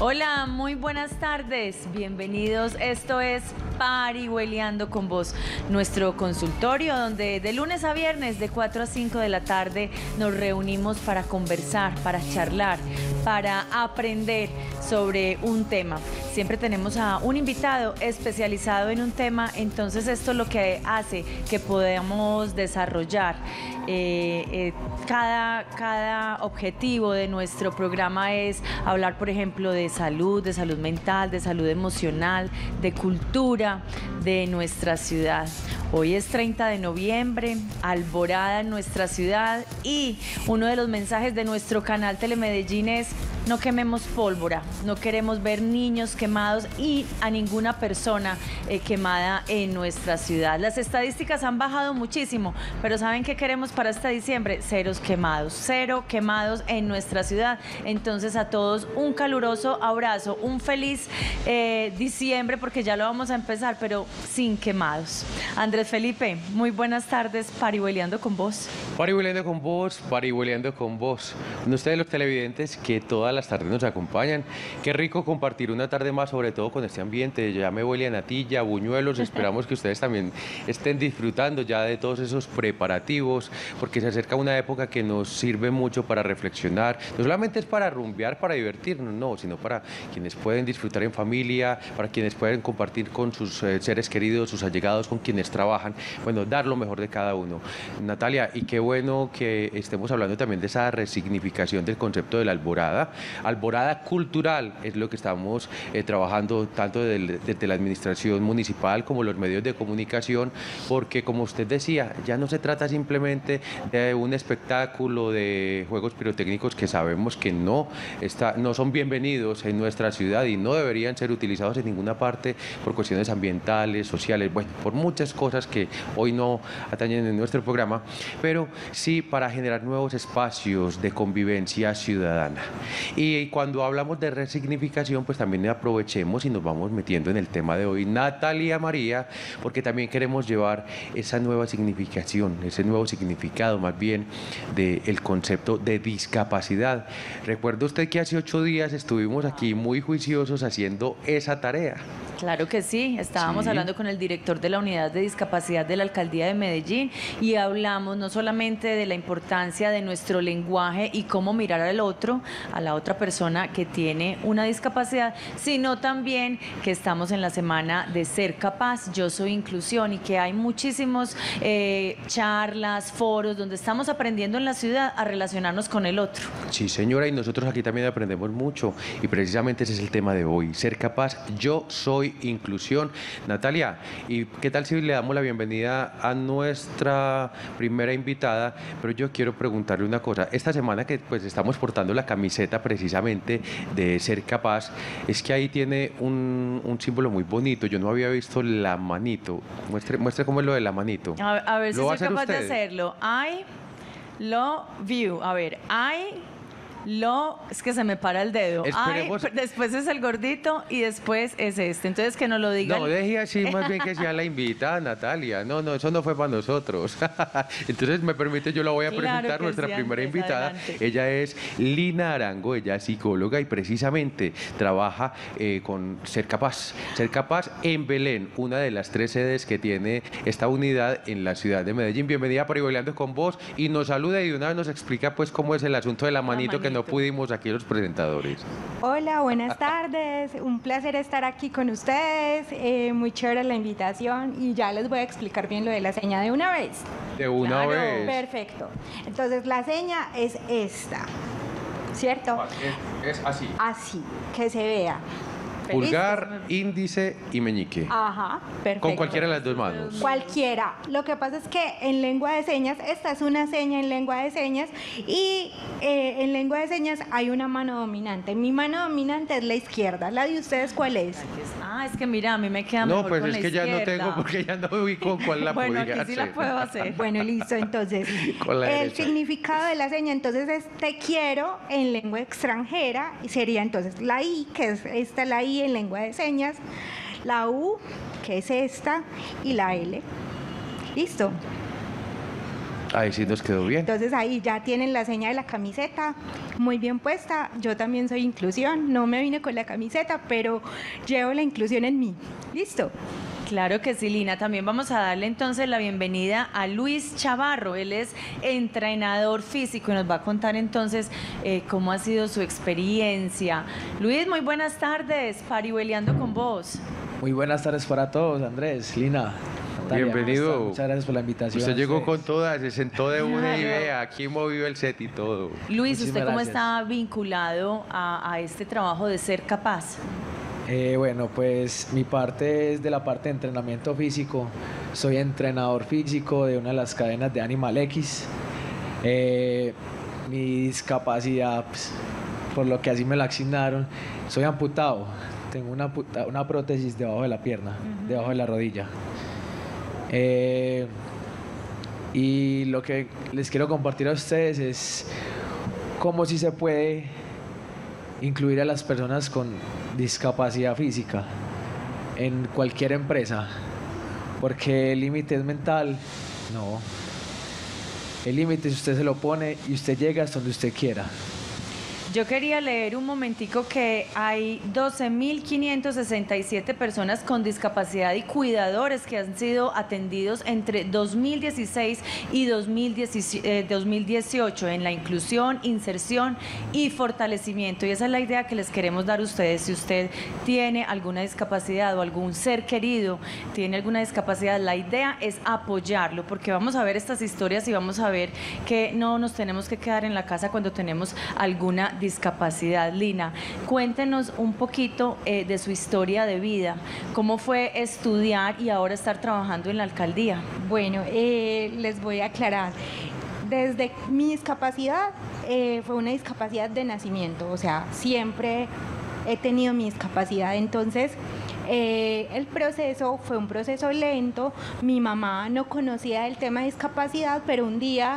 Hola, muy buenas tardes, bienvenidos. Esto es Parihueliando con Vos, nuestro consultorio donde de lunes a viernes de 4 a 5 de la tarde nos reunimos para conversar, para charlar, para aprender sobre un tema. Siempre tenemos a un invitado especializado en un tema, entonces esto es lo que hace que podamos desarrollar. Cada objetivo de nuestro programa es hablar, por ejemplo, de salud mental, de salud emocional, de cultura de nuestra ciudad. Hoy es 30 de noviembre, alborada en nuestra ciudad, y uno de los mensajes de nuestro canal Telemedellín es: no quememos pólvora, no queremos ver niños quemados y a ninguna persona quemada en nuestra ciudad. Las estadísticas han bajado muchísimo, pero ¿saben qué queremos para este diciembre? Cero quemados en nuestra ciudad. Entonces, a todos un caluroso abrazo, un feliz diciembre, porque ya lo vamos a empezar, pero sin quemados. Andrés Felipe, muy buenas tardes, Parihueliando con Vos. Parihueliando con Vos, Parihueliando con Vos. Con ustedes, los televidentes que todas las tardes nos acompañan. Qué rico compartir una tarde más, sobre todo con este ambiente. Ya me huele a natilla, a buñuelos. Esperamos que ustedes también estén disfrutando ya de todos esos preparativos, porque se acerca una época que nos sirve mucho para reflexionar. No solamente es para rumbear, para divertirnos, no, sino para quienes pueden disfrutar en familia, para quienes pueden compartir con sus seres queridos, sus allegados, con quienes trabajan. Bueno, dar lo mejor de cada uno. Natalia, y qué bueno que estemos hablando también de esa resignificación del concepto de la alborada. Alborada cultural es lo que estamos trabajando tanto desde la administración municipal como los medios de comunicación, porque, como usted decía, ya no se trata simplemente de un espectáculo de juegos pirotécnicos que sabemos que no son bienvenidos en nuestra ciudad y no deberían ser utilizados en ninguna parte por cuestiones ambientales, sociales, bueno, por muchas cosas que hoy no atañen en nuestro programa, pero sí para generar nuevos espacios de convivencia ciudadana. Y cuando hablamos de resignificación, pues también aprovechemos y nos vamos metiendo en el tema de hoy, Natalia María, porque también queremos llevar esa nueva significación, ese nuevo significado más bien del concepto de discapacidad. ¿Recuerda usted que hace 8 días estuvimos aquí muy juiciosos haciendo esa tarea? Claro que sí, estábamos hablando con el director de la Unidad de Discapacidad de la Alcaldía de Medellín y hablamos no solamente de la importancia de nuestro lenguaje y cómo mirar al otro, a la otra persona que tiene una discapacidad, sino también que estamos en la semana de Ser Capaz, Yo Soy Inclusión, y que hay muchísimos charlas, foros donde estamos aprendiendo en la ciudad a relacionarnos con el otro. Sí, señora, y nosotros aquí también aprendemos mucho, y precisamente ese es el tema de hoy: Ser Capaz, Yo Soy Inclusión. Natalia, ¿y qué tal si le damos la bienvenida a nuestra primera invitada? Pero yo quiero preguntarle una cosa. Esta semana que pues estamos portando la camiseta precisamente de Ser Capaz, es que ahí tiene un símbolo muy bonito. Yo no había visto la manito. Muestre cómo es lo de la manito. A ver si soy capaz usted de hacerlo. I love you. A ver, es que se me para el dedo. Después es el gordito y después es este. Entonces, que no lo digan. No, deje así más bien que sea la invitada, Natalia. No, eso no fue para nosotros. Entonces, me permite, yo la voy a presentar, nuestra primera invitada. Adelante. Ella es Lina Arango, ella es psicóloga y precisamente trabaja con Ser Capaz. Ser Capaz en Belén, una de las 3 sedes que tiene esta unidad en la ciudad de Medellín. Bienvenida a Parihueliando con Vos, y nos saluda y de una vez nos explica pues cómo es el asunto de la manito que no pudimos aquí los presentadores. Hola, buenas tardes, un placer estar aquí con ustedes, muy chévere la invitación, y ya les voy a explicar bien lo de la seña de una vez. De una vez. Perfecto. Entonces, la seña es esta, ¿cierto? Es así. Así, que se vea. Pulgar, índice y meñique. Ajá, perfecto. Con cualquiera de las 2 manos. Cualquiera. Lo que pasa es que en lengua de señas, esta es una seña en lengua de señas, y en lengua de señas hay una mano dominante. Mi mano dominante es la izquierda. ¿La de ustedes cuál es? Es que mira, a mí me queda mejor con la izquierda. No, pues es que ya no tengo, porque ya no vi con cuál la bueno, podía aquí sí la puedo hacer. Bueno, listo. Entonces, el significado de la seña entonces es te quiero en lengua extranjera, y sería entonces la I, que es esta, la I en lengua de señas, la U, que es esta, y la L. ¿Listo? Ahí sí nos quedó bien. Entonces ahí ya tienen la seña de la camiseta muy bien puesta. Yo también soy inclusión, no me vine con la camiseta, pero llevo la inclusión en mí. ¿Listo? Claro que sí, Lina. También vamos a darle entonces la bienvenida a Luis Chavarro. Él es entrenador físico y nos va a contar entonces cómo ha sido su experiencia. Luis, muy buenas tardes, parihueliando con vos. Muy buenas tardes para todos, Andrés, Lina. Natalia, Bienvenido. muchas gracias por la invitación. Usted llegó Ustedes. con todas, se sentó de una y Claro. vea, aquí movió el set y todo. Luis, ¿usted Muchísimas cómo gracias. está vinculado a este trabajo de ser capaz? Bueno, pues mi parte es de la parte de entrenamiento físico. Soy entrenador físico de una de las cadenas de Animal X. Mi discapacidad, pues, por lo que así me la asignaron, soy amputado. Tengo una prótesis debajo de la pierna, debajo de la rodilla. Y lo que les quiero compartir a ustedes es cómo sí se puede incluir a las personas con discapacidad física en cualquier empresa, porque el límite es mental. No, el límite si usted se lo pone y usted llega hasta donde usted quiera. Yo quería leer un momentico que hay 12.567 personas con discapacidad y cuidadores que han sido atendidos entre 2016 y 2018 en la inclusión, inserción y fortalecimiento. Y esa es la idea que les queremos dar a ustedes. Si usted tiene alguna discapacidad o algún ser querido tiene alguna discapacidad, la idea es apoyarlo, porque vamos a ver estas historias y vamos a ver que no nos tenemos que quedar en la casa cuando tenemos alguna discapacidad. Lina, cuéntenos un poquito de su historia de vida. ¿Cómo fue estudiar y ahora estar trabajando en la alcaldía? Bueno, les voy a aclarar. Desde mi discapacidad fue una discapacidad de nacimiento, o sea, siempre he tenido mi discapacidad. Entonces, el proceso fue un proceso lento. Mi mamá no conocía el tema de discapacidad, pero un día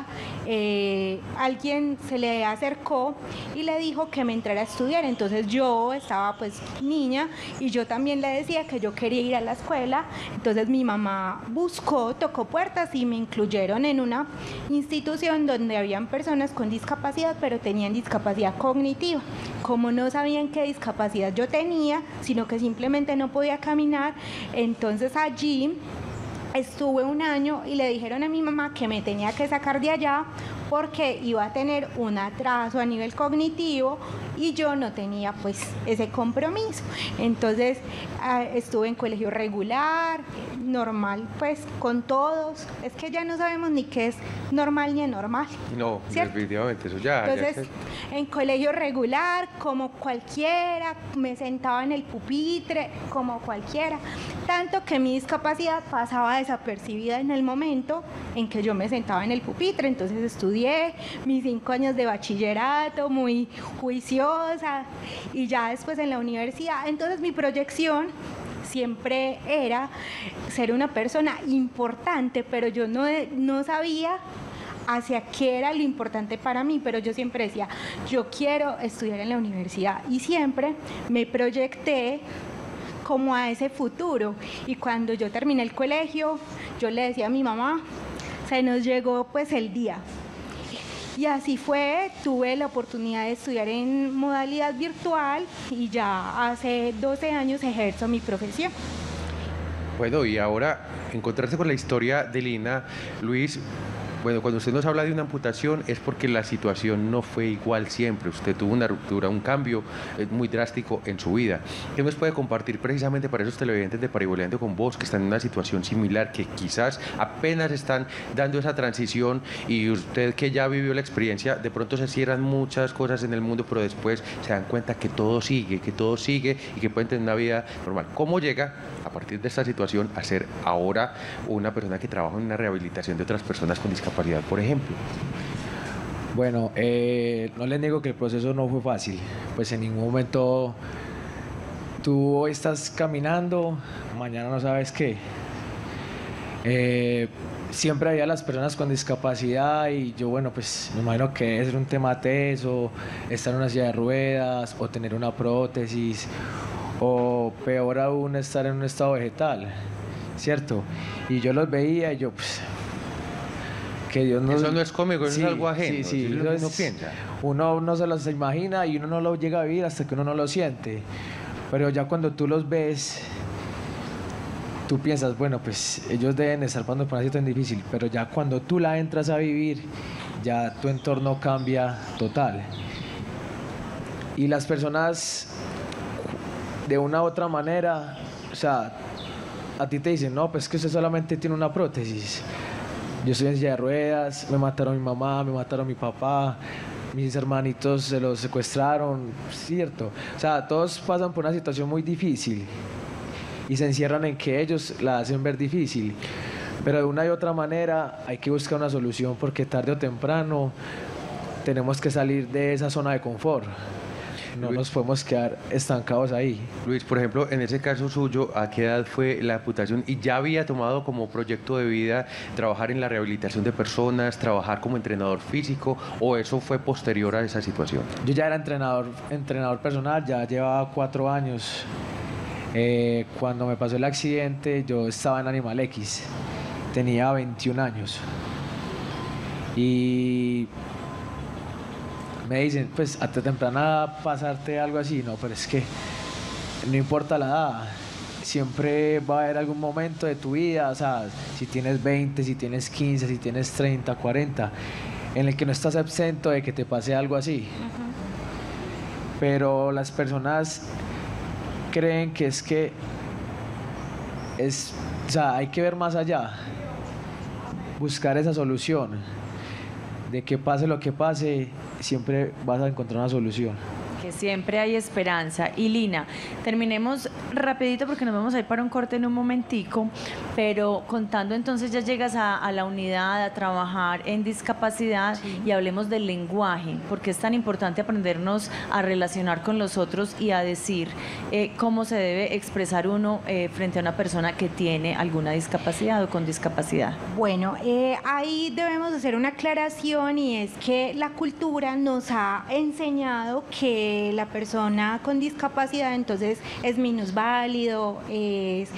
alguien se le acercó y le dijo que me entrara a estudiar. Entonces yo estaba pues niña y yo también le decía que yo quería ir a la escuela. Entonces mi mamá buscó, tocó puertas y me incluyeron en una institución donde habían personas con discapacidad, pero tenían discapacidad cognitiva. Como no sabían qué discapacidad yo tenía, sino que simplemente no podía caminar, entonces allí estuve un año y le dijeron a mi mamá que me tenía que sacar de allá porque iba a tener un atraso a nivel cognitivo y yo no tenía pues ese compromiso. Entonces estuve en colegio regular, normal pues con todos. Es que ya no sabemos ni qué es normal ni anormal. No, ¿cierto? definitivamente, eso ya. Entonces, en colegio regular, como cualquiera, me sentaba en el pupitre, como cualquiera. Tanto que mi discapacidad pasaba desapercibida en el momento en que yo me sentaba en el pupitre. Entonces estudié mis 5 años de bachillerato, muy juiciosa, y ya después en la universidad. Entonces mi proyección siempre era ser una persona importante, pero yo no sabía hacia qué era lo importante para mí, pero yo siempre decía, yo quiero estudiar en la universidad, y siempre me proyecté como a ese futuro. Y cuando yo terminé el colegio, yo le decía a mi mamá, se nos llegó pues el día. Y así fue, tuve la oportunidad de estudiar en modalidad virtual y ya hace 12 años ejerzo mi profesión. Bueno, y ahora encontrarse con la historia de Lina, Luis. Bueno, cuando usted nos habla de una amputación es porque la situación no fue igual siempre. Usted tuvo una ruptura, un cambio muy drástico en su vida. ¿Qué nos puede compartir precisamente para esos televidentes de Parihueliando con Vos que están en una situación similar, que quizás apenas están dando esa transición, y usted que ya vivió la experiencia, de pronto se cierran muchas cosas en el mundo, pero después se dan cuenta que todo sigue y que pueden tener una vida normal? ¿Cómo llega a partir de esta situación a ser ahora una persona que trabaja en una rehabilitación de otras personas con discapacidad, por ejemplo? Bueno, no les niego que el proceso no fue fácil, pues en ningún momento tú hoy estás caminando, mañana no sabes qué. Siempre había las personas con discapacidad y yo, bueno, pues me imagino que es un tema teso, estar en una silla de ruedas o tener una prótesis, o peor aún estar en un estado vegetal, ¿cierto? Y yo los veía y yo, pues, que Dios no... Eso no es cómico, eso Sí, es algo ajeno, sí, sí, eso es lo que uno piensa. Uno no se los imagina y uno no lo llega a vivir hasta que uno no lo siente. Pero ya cuando tú los ves, tú piensas, bueno, pues ellos deben estar pasando por una situación difícil, pero ya cuando tú la entras a vivir, ya tu entorno cambia total. Y las personas, de una u otra manera, o sea, a ti te dicen, no, pues que usted solamente tiene una prótesis. Yo estoy en silla de ruedas, me mataron mi mamá, me mataron mi papá, mis hermanitos se los secuestraron, ¿cierto? O sea, todos pasan por una situación muy difícil y se encierran en que ellos la hacen ver difícil. Pero de una y otra manera hay que buscar una solución porque tarde o temprano tenemos que salir de esa zona de confort. No nos podemos quedar estancados ahí. Luis, por ejemplo, en ese caso suyo, ¿a qué edad fue la amputación? ¿Y ya había tomado como proyecto de vida trabajar en la rehabilitación de personas, trabajar como entrenador físico, o eso fue posterior a esa situación? Yo ya era entrenador personal, ya llevaba 4 años. Cuando me pasó el accidente, yo estaba en Animal X, tenía 21 años. Y me dicen, pues a temprana edad pasarte algo así, no, pero es que no importa la edad, siempre va a haber algún momento de tu vida, o sea, si tienes 20, si tienes 15, si tienes 30, 40, en el que no estás exento de que te pase algo así. Pero las personas creen que o sea, hay que ver más allá, buscar esa solución, de que pase lo que pase, siempre vas a encontrar una solución. Que siempre hay esperanza. Y Lina, terminemos rapidito porque nos vamos a ir para un corte en un momentico, pero contando entonces ya llegas a la unidad a trabajar en discapacidad y hablemos del lenguaje, porque es tan importante aprendernos a relacionar con los otros y a decir cómo se debe expresar uno frente a una persona que tiene alguna discapacidad o con discapacidad. Bueno, ahí debemos hacer una aclaración y es que la cultura nos ha enseñado que la persona con discapacidad entonces es minusválido, es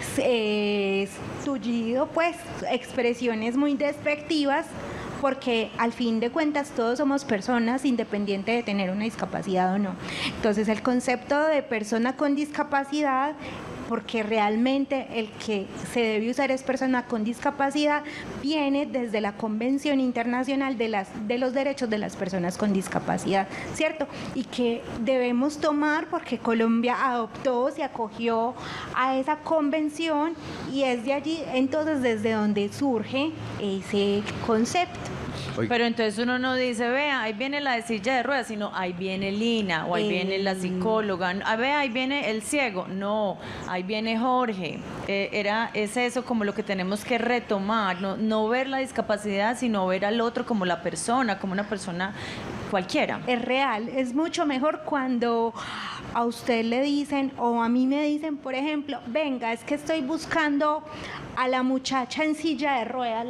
tullido, pues expresiones muy despectivas, porque al fin de cuentas todos somos personas independiente de tener una discapacidad o no. Entonces el concepto de persona con discapacidad, porque realmente el que se debe usar es persona con discapacidad, viene desde la Convención Internacional de los Derechos de las Personas con Discapacidad, ¿cierto? Y que debemos tomar porque Colombia adoptó, se acogió a esa convención y es de allí entonces desde donde surge ese concepto. Pero entonces uno no dice, vea, ahí viene la de silla de ruedas, sino ahí viene Lina, o ahí viene la psicóloga, vea, ahí viene el ciego. No, ahí viene Jorge. Es eso como lo que tenemos que retomar, no ver la discapacidad, sino ver al otro como la persona, como una persona cualquiera. Es real, es mucho mejor cuando a usted le dicen o a mí me dicen, por ejemplo, venga, es que estoy buscando a la muchacha en silla de ruedas,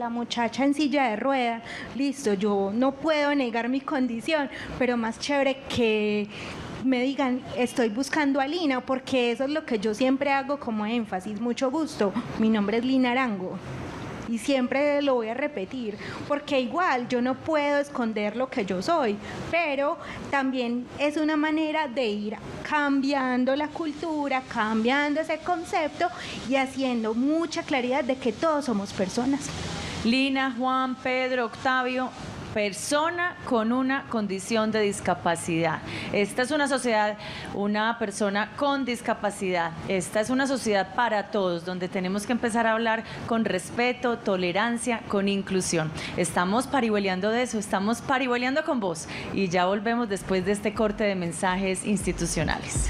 listo, yo no puedo negar mi condición, pero más chévere que me digan, estoy buscando a Lina, porque eso es lo que yo siempre hago como énfasis. Mucho gusto, mi nombre es Lina Arango. Y siempre lo voy a repetir, porque igual yo no puedo esconder lo que yo soy, pero también es una manera de ir cambiando la cultura, cambiando ese concepto y haciendo mucha claridad de que todos somos personas. Lina, Juan, Pedro, Octavio, persona con una condición de discapacidad. Esta es una sociedad, una persona con discapacidad. Esta es una sociedad para todos, donde tenemos que empezar a hablar con respeto, tolerancia, con inclusión. Estamos parihueleando de eso, estamos parihueleando con vos. Y ya volvemos después de este corte de mensajes institucionales.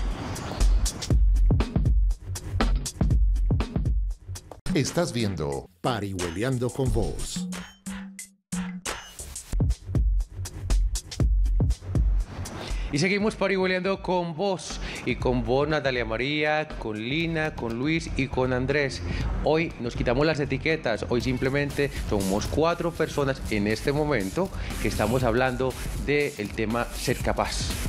Estás viendo Parihueleando con Vos. Y seguimos parihueleando con vos, y con vos, Natalia María, con Lina, con Luis y con Andrés. Hoy nos quitamos las etiquetas, hoy simplemente somos 4 personas en este momento que estamos hablando del tema ser capaz.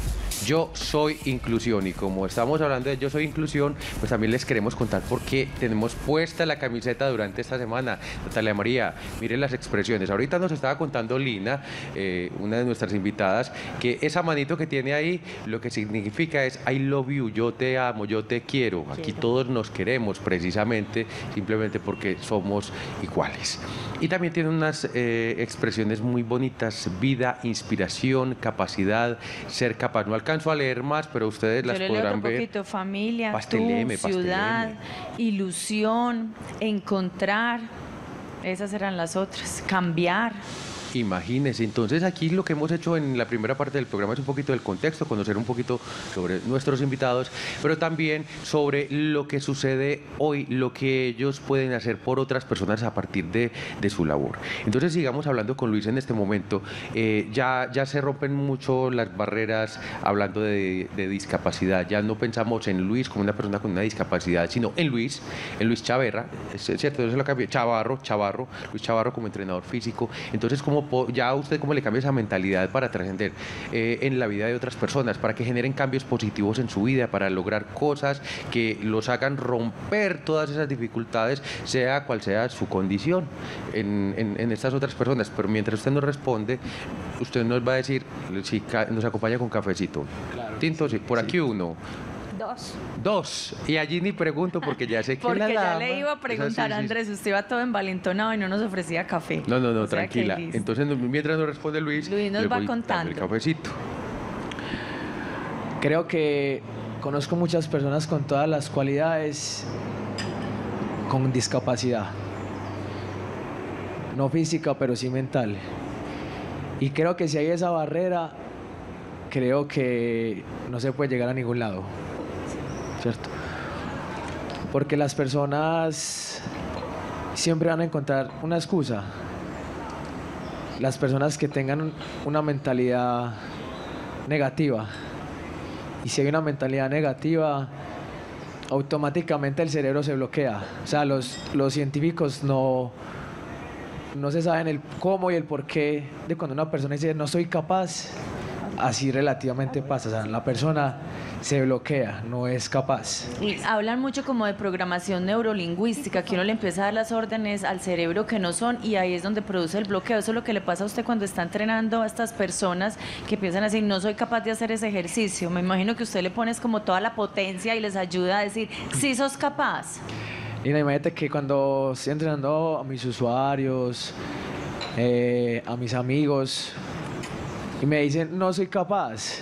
Yo soy inclusión, y como estamos hablando de Yo Soy Inclusión, pues también les queremos contar por qué tenemos puesta la camiseta durante esta semana. Natalia María, miren las expresiones. Ahorita nos estaba contando Lina, una de nuestras invitadas, que esa manito que tiene ahí, lo que significa es I love you, yo te amo, yo te quiero. Aquí todos nos queremos precisamente, simplemente porque somos iguales. Y también tiene unas expresiones muy bonitas: vida, inspiración, capacidad, ser capaz. No alcanzo a leer más, pero ustedes las podrán ver. Poquito, familia, pasteleme, tú, ciudad, ilusión, encontrar. Esas eran las otras. Cambiar. Imagínense, entonces aquí lo que hemos hecho en la primera parte del programa es un poquito del contexto, conocer un poquito sobre nuestros invitados, pero también sobre lo que sucede hoy, lo que ellos pueden hacer por otras personas a partir de su labor. Entonces sigamos hablando con Luis en este momento. Ya se rompen mucho las barreras hablando de discapacidad. Ya no pensamos en Luis como una persona con una discapacidad, sino en Luis Chaverra, es cierto, eso lo cambié, Luis Chavarro como entrenador físico. Entonces, ya usted cómo le cambia esa mentalidad para trascender en la vida de otras personas, para que generen cambios positivos en su vida, para lograr cosas que los hagan romper todas esas dificultades, sea cual sea su condición en estas otras personas. Pero mientras usted nos responde, usted nos va a decir si nos acompaña con cafecito. Claro. Tinto, sí. Por aquí uno. Dos. Y allí ni pregunto porque ya sé que porque la ya dama, le iba a preguntar a Andrés, usted iba todo envalentonado y no nos ofrecía café. No, o sea, tranquila. Entonces, mientras nos responde Luis nos va contando. El cafecito. Creo que conozco muchas personas con todas las cualidades con discapacidad. No física, pero sí mental. Y creo que si hay esa barrera, creo que no se puede llegar a ningún lado. ¿Cierto? Porque las personas siempre van a encontrar una excusa. Las personas que tengan una mentalidad negativa. Y si hay una mentalidad negativa, automáticamente el cerebro se bloquea. O sea, los científicos no se saben el cómo y el por qué de cuando una persona dice no soy capaz. Así relativamente pasa, o sea, la persona se bloquea, no es capaz. Y hablan mucho como de programación neurolingüística, que uno le empieza a dar las órdenes al cerebro que no son, y ahí es donde produce el bloqueo. Eso es lo que le pasa a usted cuando está entrenando a estas personas que piensan así, no soy capaz de hacer ese ejercicio. Me imagino que usted le pones como toda la potencia y les ayuda a decir, sí sos capaz. Y imagínate que cuando estoy entrenando a mis usuarios, a mis amigos, y me dicen, no soy capaz.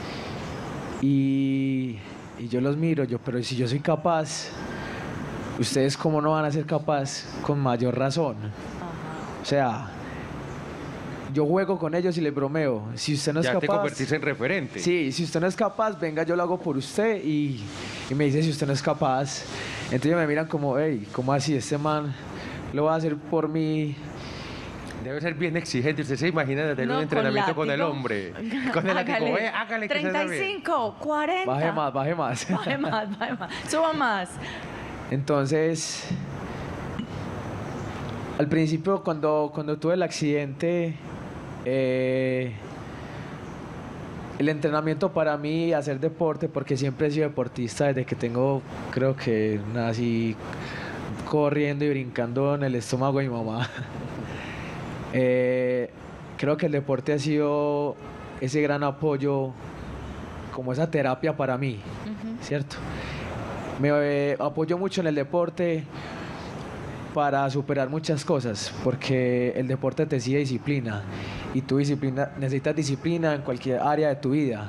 Y yo los miro, pero si yo soy capaz, ¿ustedes cómo no van a ser capaz? Con mayor razón. O sea, yo juego con ellos y les bromeo. Si usted no es capaz... Ya te convertís en referente. Sí, si usted no es capaz, venga, yo lo hago por usted. Y me dice, si usted no es capaz. Entonces ellos me miran como, hey, ¿cómo así? Este man lo va a hacer por mí... Debe ser bien exigente. Usted se imagina de tener un entrenamiento con el hombre. Con el látigo. Hágale que 35, 40. Baje más. Baje más. Suba más. Entonces, al principio cuando tuve el accidente, el entrenamiento para mí, hacer deporte, porque siempre he sido deportista desde que creo que nací corriendo y brincando en el estómago de mi mamá. Creo que el deporte ha sido ese gran apoyo, como esa terapia para mí, ¿cierto? Me apoyo mucho en el deporte para superar muchas cosas, porque el deporte te exige disciplina y tu necesitas disciplina en cualquier área de tu vida.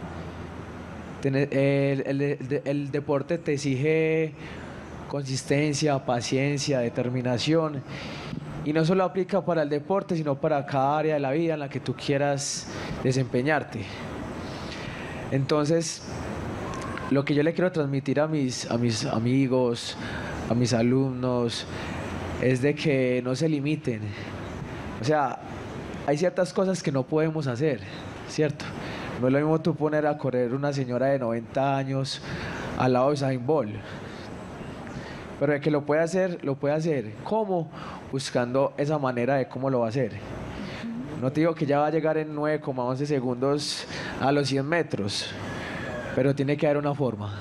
El deporte te exige consistencia, paciencia, determinación. Y no solo aplica para el deporte, sino para cada área de la vida en la que tú quieras desempeñarte. Entonces, lo que yo le quiero transmitir a mis amigos, a mis alumnos, es de que no se limiten. O sea, hay ciertas cosas que no podemos hacer, ¿cierto? No es lo mismo tú poner a correr una señora de 90 años al lado de Usain Bolt. Pero el que lo puede hacer, lo puede hacer. ¿Cómo? Buscando esa manera de cómo lo va a hacer. No te digo que ya va a llegar en 9,11 segundos a los 100 metros, pero tiene que haber una forma.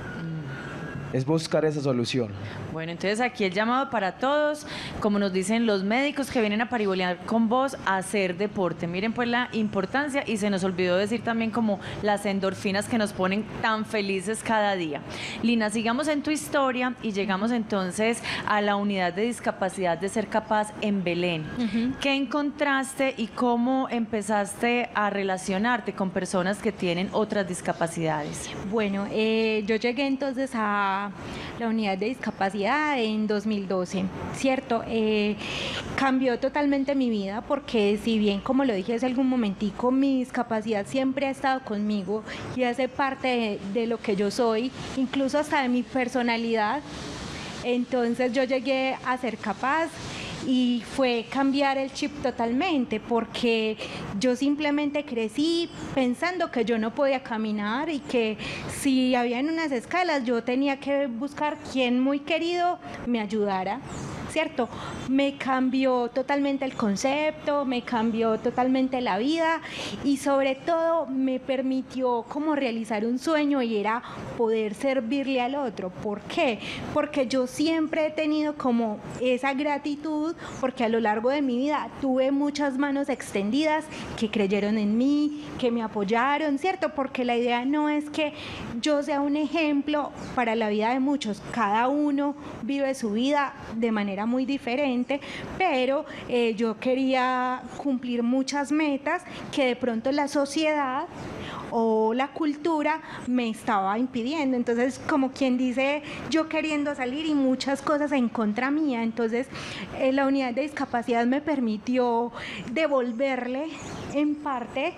Es buscar esa solución. Bueno, entonces aquí el llamado para todos, como nos dicen los médicos que vienen a paribolear con vos, a hacer deporte. Miren pues la importancia, y se nos olvidó decir también como las endorfinas que nos ponen tan felices cada día. Lina, sigamos en tu historia y llegamos entonces a la unidad de discapacidad de Ser Capaz en Belén. ¿Qué encontraste y cómo empezaste a relacionarte con personas que tienen otras discapacidades? Bueno, yo llegué entonces a la unidad de discapacidad en 2012, ¿cierto? Cambió totalmente mi vida porque si bien, como lo dije hace algún momentico, mi discapacidad siempre ha estado conmigo y hace parte de lo que yo soy, incluso hasta de mi personalidad. Entonces yo llegué a Ser Capaz y fue cambiar el chip totalmente, porque yo simplemente crecí pensando que yo no podía caminar y que si habían unas escalas yo tenía que buscar quien muy querido me ayudara, ¿cierto? Me cambió totalmente el concepto, me cambió totalmente la vida y sobre todo me permitió como realizar un sueño, y era poder servirle al otro. ¿Por qué? Porque yo siempre he tenido como esa gratitud, porque a lo largo de mi vida tuve muchas manos extendidas que creyeron en mí, que me apoyaron, ¿cierto? Porque la idea no es que yo sea un ejemplo para la vida de muchos, cada uno vive su vida de manera muy diferente, pero yo quería cumplir muchas metas que de pronto la sociedad o la cultura me estaba impidiendo. Entonces, como quien dice, yo queriendo salir y muchas cosas en contra mía. Entonces, la unidad de discapacidad me permitió devolverle en parte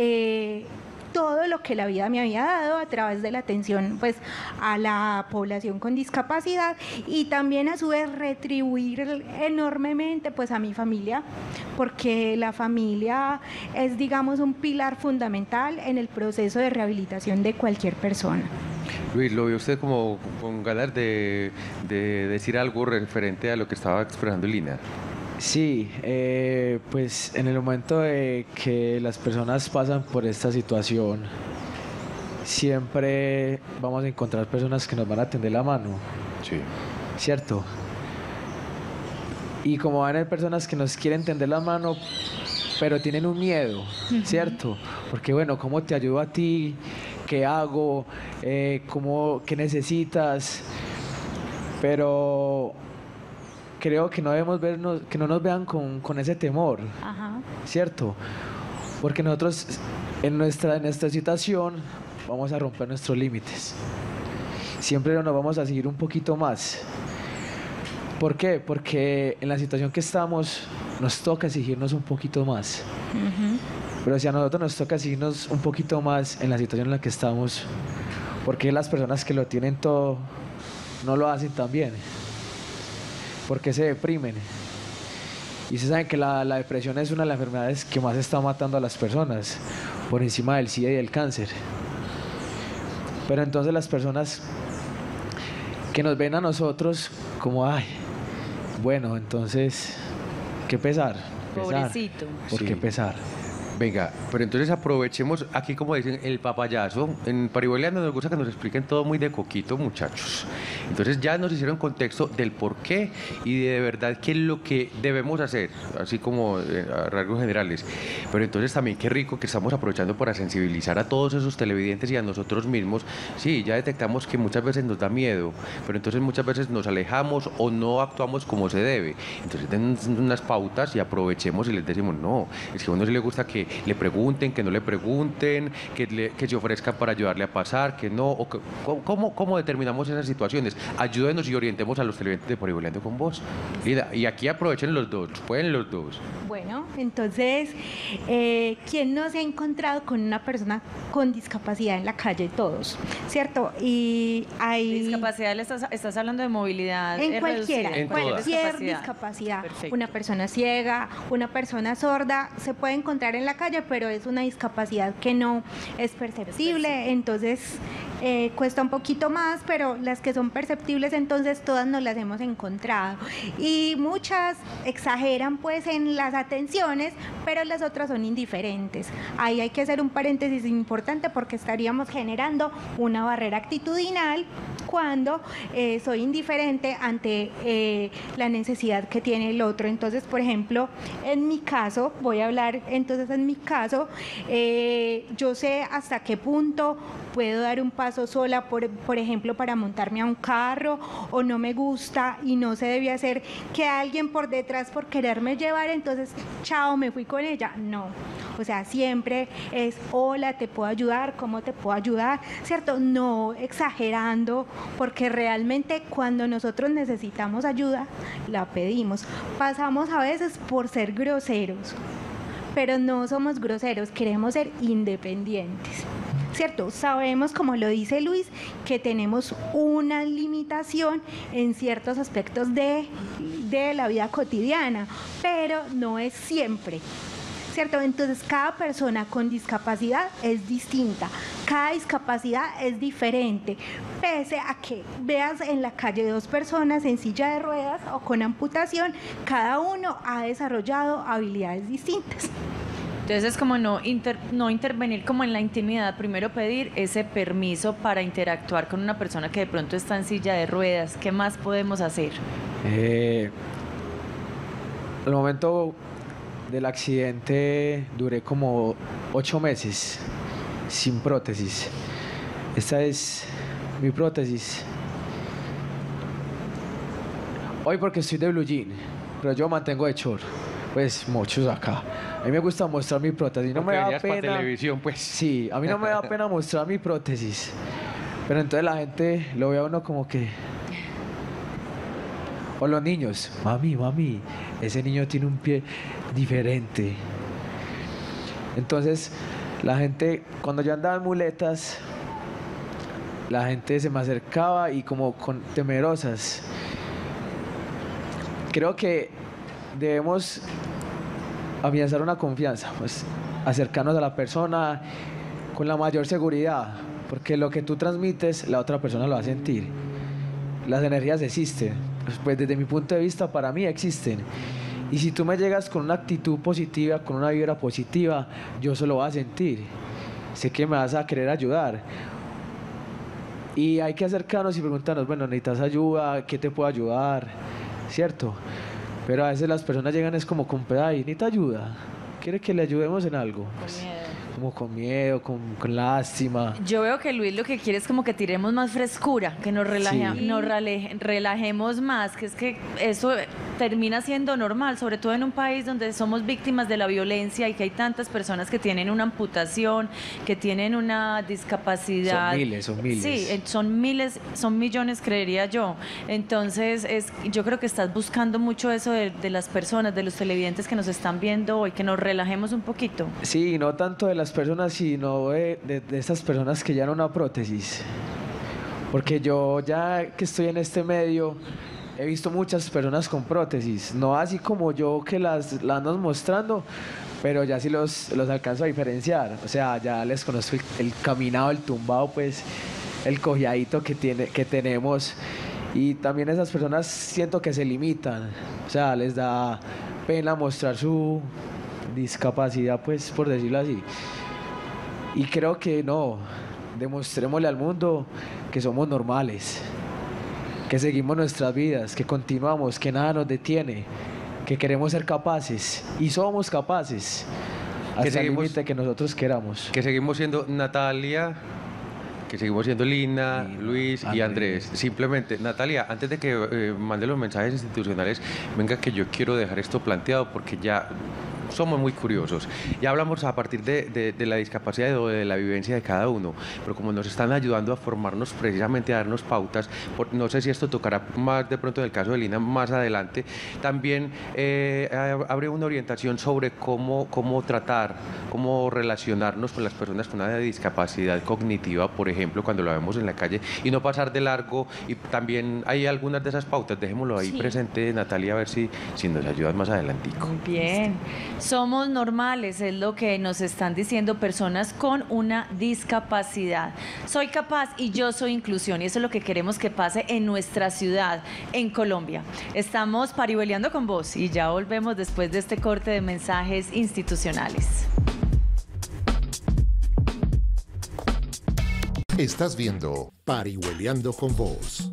todo lo que la vida me había dado a través de la atención pues a la población con discapacidad, y también a su vez retribuir enormemente pues a mi familia, porque la familia es, digamos, un pilar fundamental en el proceso de rehabilitación de cualquier persona. Luis, ¿lo vio usted como con ganas de decir algo referente a lo que estaba expresando Lina? Sí, pues en el momento de que las personas pasan por esta situación, siempre vamos a encontrar personas que nos van a tender la mano. Sí. ¿Cierto? Y como van a haber personas que nos quieren tender la mano, pero tienen un miedo, ¿cierto? Porque bueno, ¿cómo te ayudo a ti? ¿Qué hago? ¿Qué necesitas? Pero creo que no debemos vernos, que no nos vean con ese temor, ¿cierto? Porque nosotros en nuestra situación vamos a romper nuestros límites. Siempre nos vamos a seguir un poquito más. ¿Por qué? Porque en la situación que estamos nos toca exigirnos un poquito más. Pero si a nosotros nos toca exigirnos un poquito más en la situación en la que estamos, ¿por qué las personas que lo tienen todo no lo hacen tan bien? Porque se deprimen. Y se saben que la depresión es una de las enfermedades que más está matando a las personas, por encima del SIDA y del cáncer. Pero entonces las personas que nos ven a nosotros como, ay, bueno, entonces, ¿qué pesar? Pobrecito. ¿Por qué pesar? Venga, pero entonces aprovechemos aquí, como dicen, el papayazo. En Pariboleando nos gusta que nos expliquen todo muy de coquito, muchachos. Entonces ya nos hicieron contexto del por qué y de verdad qué es lo que debemos hacer, así como a rasgos generales. Pero entonces también qué rico que estamos aprovechando para sensibilizar a todos esos televidentes y a nosotros mismos. Sí, ya detectamos que muchas veces nos da miedo, pero entonces muchas veces nos alejamos o no actuamos como se debe. Entonces den unas pautas y aprovechemos y les decimos, no, es que a uno sí le gusta que le pregunten, que no le pregunten, que se ofrezcan para ayudarle a pasar, que no, o que, ¿cómo determinamos esas situaciones? Ayúdenos y orientemos a los televidentes de Pariboleando con vos. Y aquí aprovechen los dos, pueden los dos. Bueno, entonces, ¿quién no se ha encontrado con una persona con discapacidad en la calle? Todos, ¿cierto? Y hay... Discapacidad, estás hablando de movilidad en cualquiera, reducida. en cualquier discapacidad. Perfecto. Una persona ciega, una persona sorda, se puede encontrar en la calle, pero es una discapacidad que no es perceptible, entonces cuesta un poquito más, pero las que son perceptibles, entonces todas nos las hemos encontrado. Y muchas exageran pues en las atenciones, pero las otras son indiferentes. Ahí hay que hacer un paréntesis importante porque estaríamos generando una barrera actitudinal cuando soy indiferente ante la necesidad que tiene el otro. Entonces, por ejemplo, en mi caso, voy a hablar entonces en mi caso, yo sé hasta qué punto puedo dar un paso sola, por ejemplo, para montarme a un carro, o no me gusta y no se debe hacer que alguien por detrás por quererme llevar, entonces, chao, me fui con ella. No, o sea, siempre es, hola, ¿te puedo ayudar? ¿Cómo te puedo ayudar? ¿Cierto? No exagerando, porque realmente cuando nosotros necesitamos ayuda, la pedimos. Pasamos a veces por ser groseros, pero no somos groseros, queremos ser independientes. ¿Cierto? Sabemos, como lo dice Luis, que tenemos una limitación en ciertos aspectos de la vida cotidiana, pero no es siempre. ¿Cierto? Entonces, cada persona con discapacidad es distinta, cada discapacidad es diferente, pese a que veas en la calle 2 personas en silla de ruedas o con amputación, cada uno ha desarrollado habilidades distintas. Entonces es como no intervenir como en la intimidad, primero pedir ese permiso para interactuar con una persona que de pronto está en silla de ruedas. ¿Qué más podemos hacer? Al momento del accidente duré como 8 meses sin prótesis. Esta es mi prótesis. Hoy porque estoy de blue jean, pero yo mantengo de short. Pues muchos acá. A mí me gusta mostrar mi prótesis. No me da pena. Para televisión, pues. Sí, a mí no me da pena mostrar mi prótesis. Pero entonces la gente lo ve a uno como que. O los niños, mami, ese niño tiene un pie diferente. Entonces, la gente, cuando yo andaba en muletas, la gente se me acercaba y como temerosas. Creo que debemos afianzar una confianza, pues acercarnos a la persona con la mayor seguridad, porque lo que tú transmites, la otra persona lo va a sentir. Las energías existen, pues desde mi punto de vista, para mí existen. Y si tú me llegas con una actitud positiva, con una vibra positiva, yo eso lo voy a sentir. Sé que me vas a querer ayudar. Y hay que acercarnos y preguntarnos, bueno, ¿necesitas ayuda? ¿Qué te puedo ayudar? ¿Cierto? Pero a veces las personas llegan es como con pedal, ¿necesita ayuda? ¿Quiere que le ayudemos en algo? Pues, como con miedo, con lástima. Yo veo que Luis lo que quiere es como que tiremos más frescura, que nos relajemos más, que es que eso termina siendo normal, sobre todo en un país donde somos víctimas de la violencia y que hay tantas personas que tienen una amputación, que tienen una discapacidad. Son miles. Sí, son miles, son millones, creería yo. Entonces, yo creo que estás buscando mucho eso de las personas, de los televidentes que nos están viendo hoy, que nos relajemos un poquito. Sí, no tanto de las personas, sino de esas personas que ya no una prótesis. Porque yo ya que estoy en este medio, he visto muchas personas con prótesis, no así como yo que las ando mostrando, pero ya sí los alcanzo a diferenciar. O sea, ya les conozco el caminado, el tumbado, pues el cojeadito que tenemos. Y también esas personas siento que se limitan, o sea, les da pena mostrar su discapacidad, pues por decirlo así. Y creo que no, demostrémosle al mundo que somos normales, que seguimos nuestras vidas, que continuamos, que nada nos detiene, que queremos ser capaces y somos capaces hasta el límite que nosotros queramos. Que seguimos siendo Natalia, que seguimos siendo Lina, Luis y Andrés. Simplemente, Natalia, antes de que mande los mensajes institucionales, venga que yo quiero dejar esto planteado porque ya somos muy curiosos. Ya hablamos a partir de la discapacidad o de la vivencia de cada uno, pero como nos están ayudando a formarnos precisamente, a darnos pautas, no sé si esto tocará más de pronto en el caso de Lina más adelante, también habría una orientación sobre cómo tratar cómo relacionarnos con las personas con una discapacidad cognitiva, por ejemplo, cuando lo vemos en la calle, y no pasar de largo. Y también hay algunas de esas pautas, dejémoslo ahí presente, Natalia, a ver si nos ayudas más adelantico. Muy bien. Somos normales, es lo que nos están diciendo personas con una discapacidad. Soy capaz y yo soy inclusión, y eso es lo que queremos que pase en nuestra ciudad, en Colombia. Estamos parihueliando con vos y ya volvemos después de este corte de mensajes institucionales. Estás viendo Parihueliando con Vos.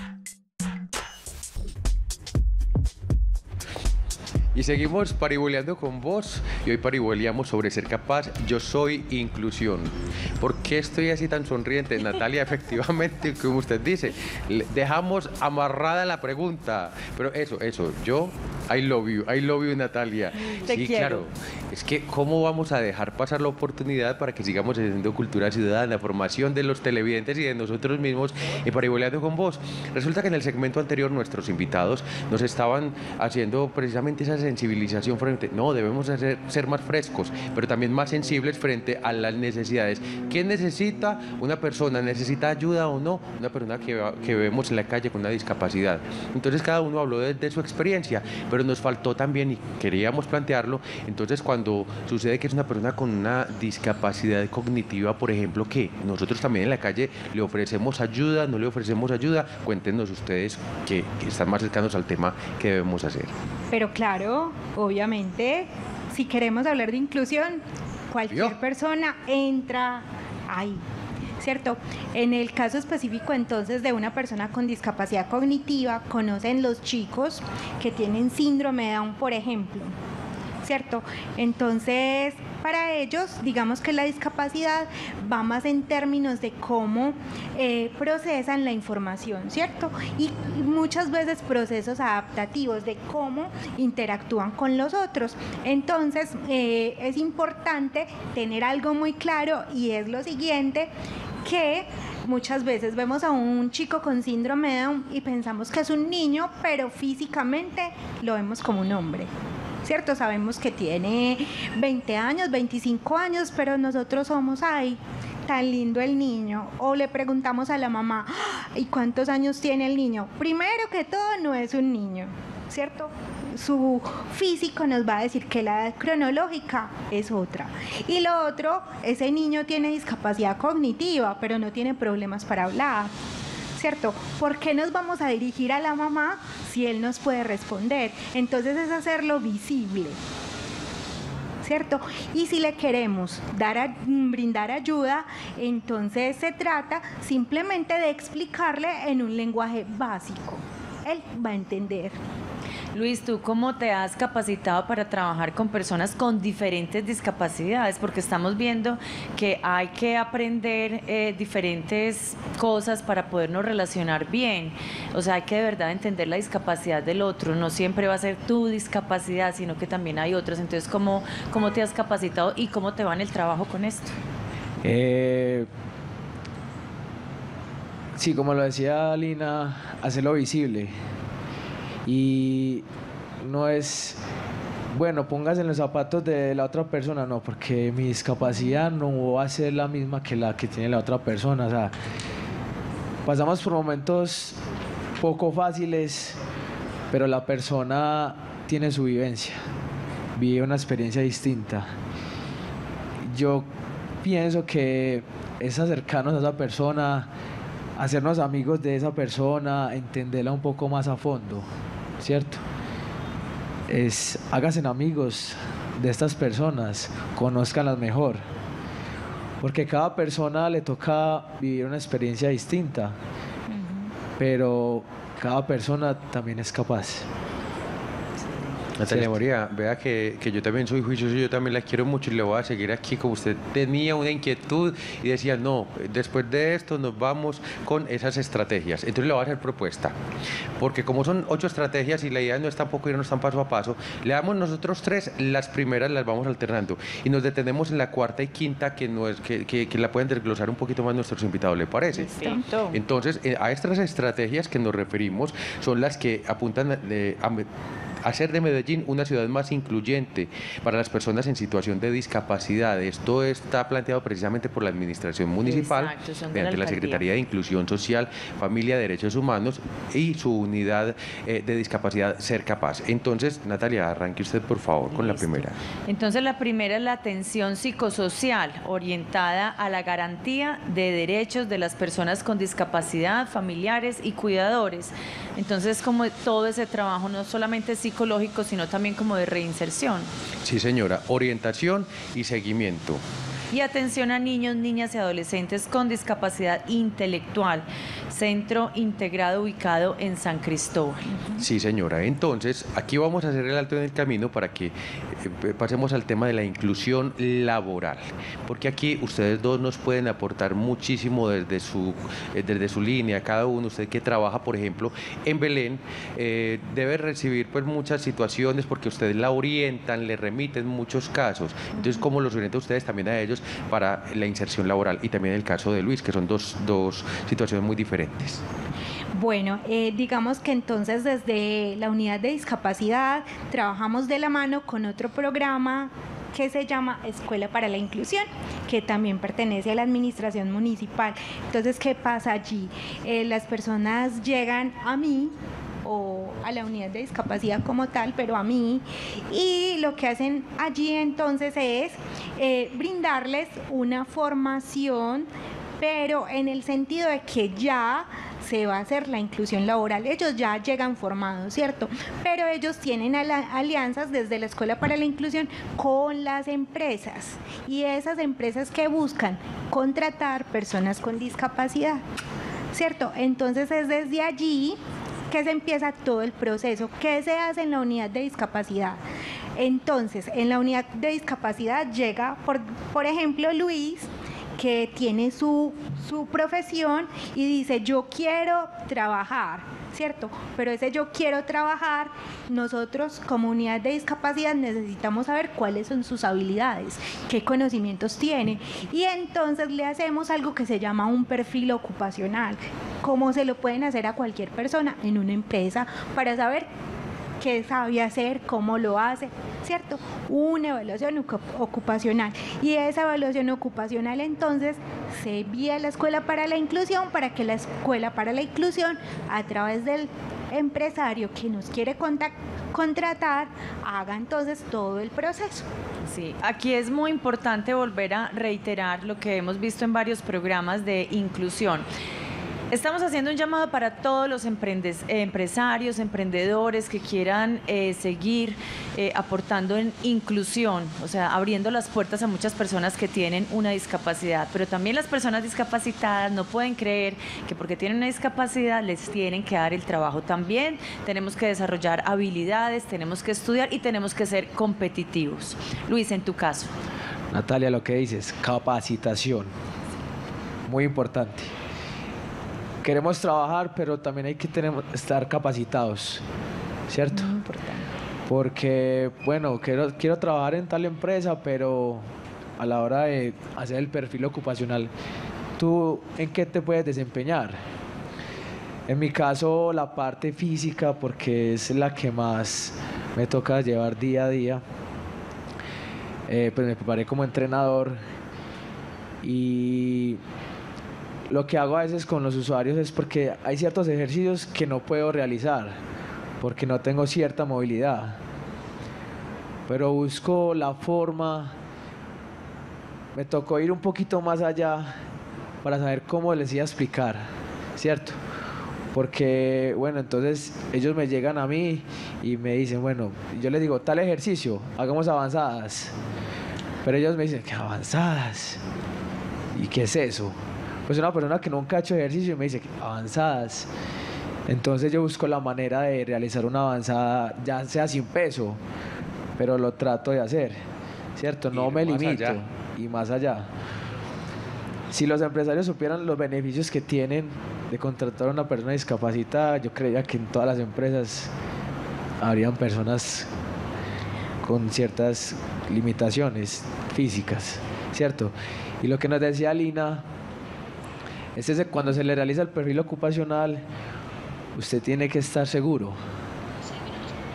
Y seguimos parihueliando con vos, y hoy parihueliamos sobre ser capaz. Yo soy inclusión. ¿Por qué estoy así tan sonriente, Natalia? Efectivamente, como usted dice, dejamos amarrada la pregunta, pero eso, yo, I love you, Natalia. Te sí, quiero. Claro, es que cómo vamos a dejar pasar la oportunidad para que sigamos haciendo cultura ciudadana, formación de los televidentes y de nosotros mismos en Parihueliando con vos. Resulta que en el segmento anterior nuestros invitados nos estaban haciendo precisamente esa sensibilización frente, no, debemos ser más frescos, pero también más sensibles frente a las necesidades. ¿Quién necesita? Una persona, ¿necesita ayuda o no? Una persona que vemos en la calle con una discapacidad. Entonces cada uno habló de su experiencia, pero nos faltó también, y queríamos plantearlo, entonces cuando sucede que es una persona con una discapacidad cognitiva, por ejemplo, que nosotros también en la calle le ofrecemos ayuda, no le ofrecemos ayuda, cuéntenos ustedes que están más cercanos al tema que debemos hacer. Pero claro, obviamente, si queremos hablar de inclusión, cualquier persona entra ahí, ¿cierto? En el caso específico entonces de una persona con discapacidad cognitiva, conocen los chicos que tienen síndrome de Down, por ejemplo, ¿cierto? Entonces, para ellos, digamos que la discapacidad va más en términos de cómo procesan la información, ¿cierto? Y muchas veces procesos adaptativos de cómo interactúan con los otros. Entonces, es importante tener algo muy claro, y es lo siguiente, que muchas veces vemos a un chico con síndrome de Down y pensamos que es un niño, pero físicamente lo vemos como un hombre, ¿cierto? Sabemos que tiene 20 años, 25 años, pero nosotros somos, ay, tan lindo el niño. O le preguntamos a la mamá, ¿y cuántos años tiene el niño? Primero que todo, no es un niño, ¿cierto? Su físico nos va a decir que la edad cronológica es otra. Y lo otro, ese niño tiene discapacidad cognitiva, pero no tiene problemas para hablar, ¿cierto? ¿Por qué nos vamos a dirigir a la mamá si él nos puede responder? Entonces es hacerlo visible, ¿cierto? Y si le queremos brindar ayuda, entonces se trata simplemente de explicarle en un lenguaje básico. Él va a entender. Luis, ¿tú cómo te has capacitado para trabajar con personas con diferentes discapacidades? Porque estamos viendo que hay que aprender diferentes cosas para podernos relacionar bien. O sea, hay que de verdad entender la discapacidad del otro. No siempre va a ser tu discapacidad, sino que también hay otros. Entonces, ¿cómo te has capacitado y cómo te va en el trabajo con esto? Sí, como lo decía Lina, hacerlo visible. Y no es, bueno, póngase en los zapatos de la otra persona, no, porque mi discapacidad no va a ser la misma que la que tiene la otra persona. O sea, pasamos por momentos poco fáciles, pero la persona tiene su vivencia, vive una experiencia distinta. Yo pienso que es acercarnos a esa persona, hacernos amigos de esa persona, entenderla un poco más a fondo, ¿cierto? Háganse amigos de estas personas, conózcanlas mejor, porque cada persona le toca vivir una experiencia distinta, pero cada persona también es capaz. Natalia María, vea que yo también soy juicioso, yo también la quiero mucho y le voy a seguir aquí. Como usted tenía una inquietud y decía, no, después de esto nos vamos con esas estrategias. Entonces le voy a hacer propuesta, porque como son 8 estrategias y la idea no es tampoco irnos tan paso a paso, le damos nosotros 3, las primeras las vamos alternando y nos detenemos en la cuarta y quinta, que la pueden desglosar un poquito más nuestros invitados, ¿le parece? Perfecto. Entonces, a estas estrategias que nos referimos son las que apuntan hacer de Medellín una ciudad más incluyente para las personas en situación de discapacidad. Esto está planteado precisamente por la Administración Municipal, Exacto, son de mediante la alcaldía. Secretaría de Inclusión Social, Familia, Derechos Humanos y su unidad de discapacidad Ser Capaz. Entonces, Natalia, arranque usted por favor con la Listo. primera. Entonces, la primera es la atención psicosocial orientada a la garantía de derechos de las personas con discapacidad, familiares y cuidadores. Entonces, como todo ese trabajo no solamente psicológico, sino también como de reinserción. Sí, señora, orientación y seguimiento. Y atención a niños, niñas y adolescentes con discapacidad intelectual. Centro integrado ubicado en San Cristóbal. Sí, señora. Entonces, aquí vamos a hacer el alto en el camino para que pasemos al tema de la inclusión laboral, porque aquí ustedes dos nos pueden aportar muchísimo desde su línea. Cada uno, usted que trabaja, por ejemplo, en Belén, debe recibir pues muchas situaciones porque ustedes la orientan, le remiten muchos casos. Entonces, ¿cómo los orienta ustedes también a ellos para la inserción laboral? Y también el caso de Luis, que son dos situaciones muy diferentes. Bueno, digamos que entonces desde la unidad de discapacidad trabajamos de la mano con otro programa que se llama Escuela para la Inclusión, que también pertenece a la administración municipal. Entonces, ¿qué pasa allí? Las personas llegan a mí o a la unidad de discapacidad como tal, pero a mí, y lo que hacen allí entonces es brindarles una formación, pero en el sentido de que ya se va a hacer la inclusión laboral. Ellos ya llegan formados, ¿cierto? Pero ellos tienen alianzas desde la Escuela para la Inclusión con las empresas, y esas empresas que buscan contratar personas con discapacidad, ¿cierto? Entonces es desde allí que se empieza todo el proceso. ¿Qué se hace en la unidad de discapacidad? Entonces, en la unidad de discapacidad llega, por ejemplo, Luis, que tiene su profesión y dice, yo quiero trabajar, ¿cierto? Pero ese yo quiero trabajar, nosotros como unidad de discapacidad necesitamos saber cuáles son sus habilidades, qué conocimientos tiene, y entonces le hacemos algo que se llama un perfil ocupacional, como se lo pueden hacer a cualquier persona en una empresa, para saber qué sabe hacer, cómo lo hace, ¿cierto? Una evaluación ocupacional. Y esa evaluación ocupacional entonces se envía a la Escuela para la Inclusión, para que la Escuela para la Inclusión, a través del empresario que nos quiere contratar, haga entonces todo el proceso. Sí, aquí es muy importante volver a reiterar lo que hemos visto en varios programas de inclusión. Estamos haciendo un llamado para todos los empresarios, emprendedores que quieran seguir aportando en inclusión, o sea, abriendo las puertas a muchas personas que tienen una discapacidad, pero también las personas discapacitadas no pueden creer que porque tienen una discapacidad les tienen que dar el trabajo. También tenemos que desarrollar habilidades, tenemos que estudiar y tenemos que ser competitivos. Luis, en tu caso. Natalia, lo que dices, capacitación, muy importante. Queremos trabajar, pero también hay que estar capacitados, ¿cierto? Muy importante. Porque, bueno, quiero trabajar en tal empresa, pero a la hora de hacer el perfil ocupacional, ¿tú en qué te puedes desempeñar? En mi caso, la parte física, porque es la que más me toca llevar día a día. Pues me preparé como entrenador, y lo que hago a veces con los usuarios es porque hay ciertos ejercicios que no puedo realizar porque no tengo cierta movilidad, pero busco la forma. Me tocó ir un poquito más allá para saber cómo les iba a explicar, ¿cierto? Porque, bueno, entonces ellos me llegan a mí y me dicen, bueno, yo les digo, tal ejercicio, hagamos avanzadas, pero ellos me dicen, ¿qué avanzadas? ¿Y qué es eso? Pues una persona que nunca ha hecho ejercicio me dice, avanzadas. Entonces yo busco la manera de realizar una avanzada, ya sea sin peso, pero lo trato de hacer, ¿cierto? No me limito, y más allá. Si los empresarios supieran los beneficios que tienen de contratar a una persona discapacitada, yo creía que en todas las empresas habrían personas con ciertas limitaciones físicas, ¿cierto? Y lo que nos decía Lina es que cuando se le realiza el perfil ocupacional, usted tiene que estar seguro.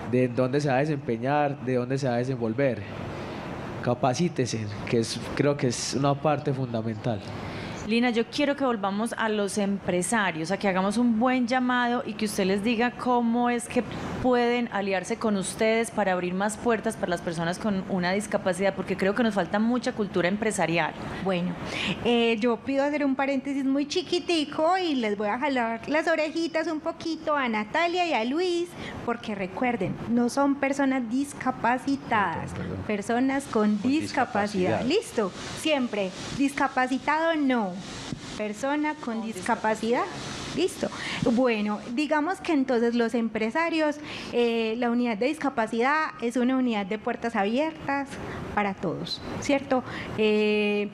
de dónde se va a desempeñar, de dónde se va a desenvolver. Capacítese, creo que es una parte fundamental. Lina, yo quiero que volvamos a los empresarios, a que hagamos un buen llamado y que usted les diga cómo es que pueden aliarse con ustedes para abrir más puertas para las personas con una discapacidad, porque creo que nos falta mucha cultura empresarial. Bueno, yo pido hacer un paréntesis muy chiquitico y les voy a jalar las orejitas un poquito a Natalia y a Luis, porque recuerden, no son personas discapacitadas, personas con discapacidad. ¿Listo? Siempre, discapacitado no. Persona con discapacidad. Listo. Bueno, digamos que entonces los empresarios, la unidad de discapacidad es una unidad de puertas abiertas para todos, ¿cierto? Es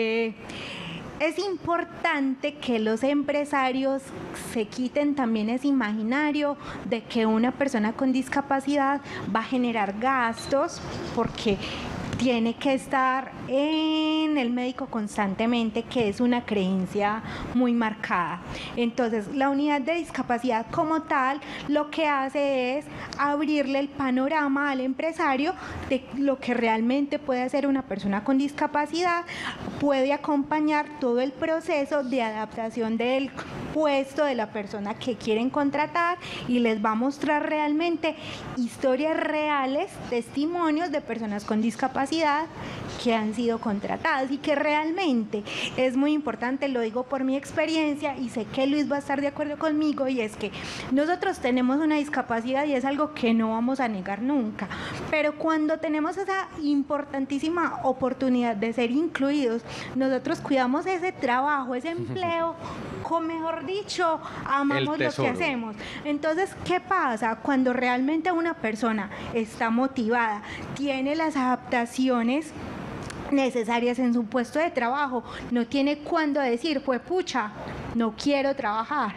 importante que los empresarios se quiten también ese imaginario de que una persona con discapacidad va a generar gastos porque tiene que estar en el médico constantemente, que es una creencia muy marcada. Entonces, la unidad de discapacidad como tal, lo que hace es abrirle el panorama al empresario de lo que realmente puede hacer una persona con discapacidad, puede acompañar todo el proceso de adaptación del puesto de la persona que quieren contratar y les va a mostrar realmente historias reales, testimonios de personas con discapacidad que han sido contratadas y que realmente es muy importante, lo digo por mi experiencia y sé que Luis va a estar de acuerdo conmigo, y es que nosotros tenemos una discapacidad y es algo que no vamos a negar nunca, pero cuando tenemos esa importantísima oportunidad de ser incluidos, nosotros cuidamos ese trabajo, ese empleo, con, mejor dicho, amamos lo que hacemos. Entonces, ¿qué pasa? Cuando realmente una persona está motivada, tiene las adaptaciones necesarias en su puesto de trabajo, no tiene cuándo decir, pues pucha, no quiero trabajar.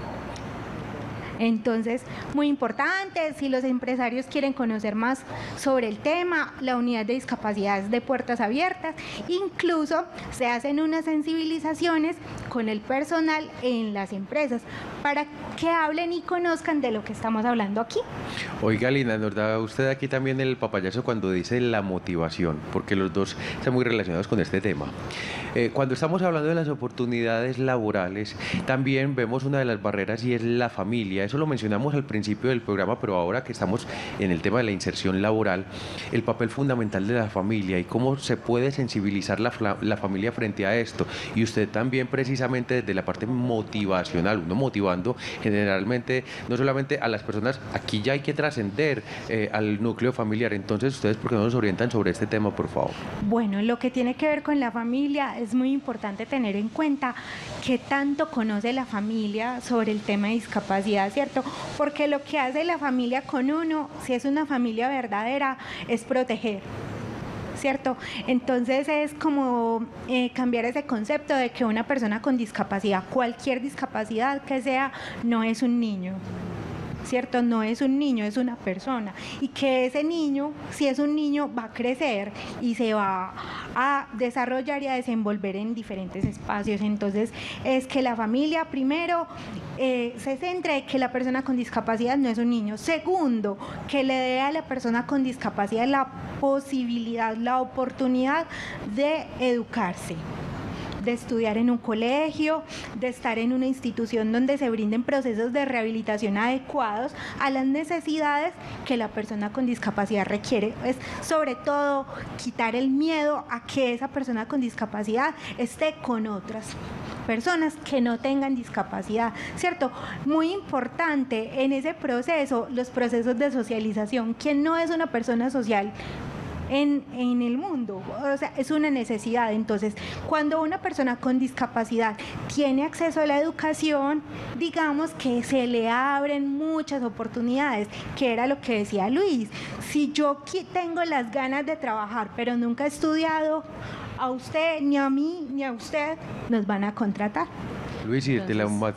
Entonces, muy importante, si los empresarios quieren conocer más sobre el tema, la unidad de discapacidad es de puertas abiertas, incluso se hacen unas sensibilizaciones con el personal en las empresas para que hablen y conozcan de lo que estamos hablando aquí. Oiga, Lina, nos da usted aquí también el papayazo cuando dice la motivación, porque los dos están muy relacionados con este tema. Cuando estamos hablando de las oportunidades laborales, también vemos una de las barreras y es la familia. Eso lo mencionamos al principio del programa, pero ahora que estamos en el tema de la inserción laboral, el papel fundamental de la familia y cómo se puede sensibilizar la familia frente a esto. Y usted también precisamente desde la parte motivacional, uno motivando generalmente no solamente a las personas, aquí ya hay que trascender al núcleo familiar. Entonces, ustedes, ¿por qué no nos orientan sobre este tema, por favor? Bueno, lo que tiene que ver con la familia, es muy importante tener en cuenta qué tanto conoce la familia sobre el tema de discapacidad, ¿cierto? Porque lo que hace la familia con uno, si es una familia verdadera, es proteger, ¿cierto? Entonces es como cambiar ese concepto de que una persona con discapacidad, cualquier discapacidad que sea, no es un niño, ¿cierto? No es un niño, es una persona, y que ese niño, si es un niño, va a crecer y se va a desarrollar y a desenvolver en diferentes espacios. Entonces es que la familia primero se centre en que la persona con discapacidad no es un niño. Segundo, que le dé a la persona con discapacidad la posibilidad, la oportunidad de educarse, de estudiar en un colegio, de estar en una institución donde se brinden procesos de rehabilitación adecuados a las necesidades que la persona con discapacidad requiere. Es sobre todo quitar el miedo a que esa persona con discapacidad esté con otras personas que no tengan discapacidad, ¿cierto? Muy importante en ese proceso, los procesos de socialización. ¿Quién no es una persona social en el mundo? O sea, es una necesidad. Entonces, cuando una persona con discapacidad tiene acceso a la educación, digamos que se le abren muchas oportunidades, que era lo que decía Luis. Si yo tengo las ganas de trabajar, pero nunca he estudiado, a usted, ni a mí, ni a usted, nos van a contratar. Luis, y desde